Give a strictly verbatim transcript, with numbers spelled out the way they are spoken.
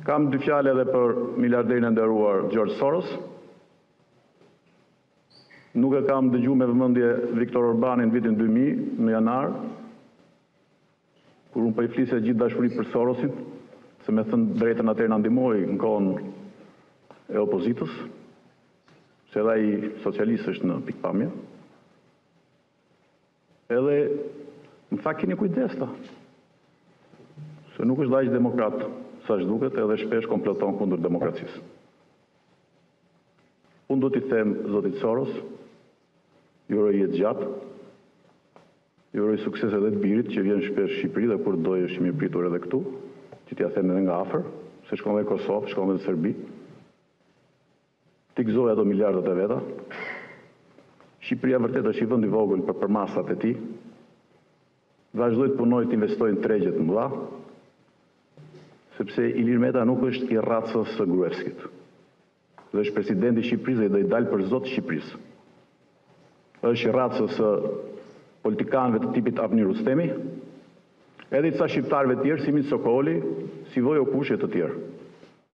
Kam dy fjalë edhe për miliarderin e nderuar George Soros. Nuk e kam dëgjuar me vëmendje Viktor Orbanin vitin dy mijë në janar, kur unë po i flisja gjithë dashuri për Sorosin, se me thënë drejtën atëherë na ndihmoi në kohën e opozitës, se edhe ai socialist është në pikpamje. Edhe më tha keni kujdes ta, se nuk është aq demokrat sa që duket, edhe shpesh komploton kundër demokracisë. Unë do t'i them zotit Soros, ju uroj jetë gjatë, ju uroj sukses edhe të birit që vjen shpesh në Shqipëri dhe kur dojë është i mirë pritur edhe këtu, që t'ja them edhe nga afër, se shkon edhe në Kosovë, shkon edhe në Serbi. T'i gëzoj ato miliardat e veta. Shqipëria vërtet është i vend i vogël për përmasat e tij. Vazhdoj të punoj të investoj në tregje të mëdha, sepse Ilir Meta nuk është i racës së Gruevskit. Dhe është presidenti i Shqipërisë dhe do i dalë për zot Shqipërisë. Është i racës së politikanëve të tipit Avni Rustemi, edhe i ca shqiptarëve të tjerë si Mit Sokoli, si Vojo Kushte të tjerë.